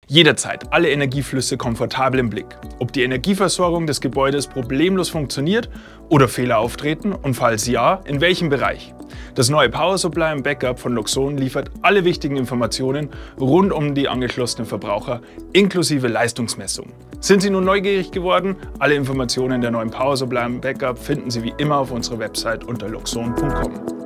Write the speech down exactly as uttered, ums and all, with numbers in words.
Jederzeit alle Energieflüsse komfortabel im Blick. Ob die Energieversorgung des Gebäudes problemlos funktioniert oder Fehler auftreten und falls ja, in welchem Bereich. Das neue Power Supply und Backup von Luxon liefert alle wichtigen Informationen rund um die angeschlossenen Verbraucher inklusive Leistungsmessung. Sind Sie nun neugierig geworden? Alle Informationen der neuen Power Supply und Backup finden Sie wie immer auf unserer Website unter luxon punkt com.